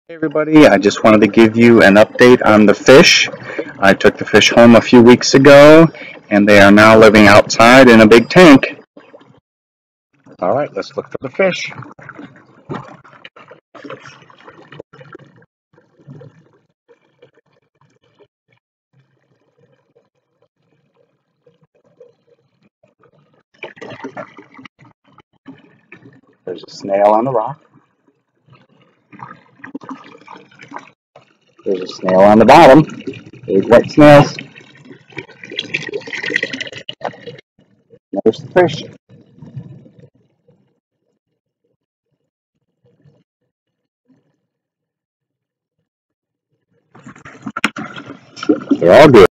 Hey everybody, I just wanted to give you an update on the fish. I took the fish home a few weeks ago and they are now living outside in a big tank. Alright, let's look for the fish. There's a snail on the rock. There's a snail on the bottom. Big white snails. There's the fish. They're all good.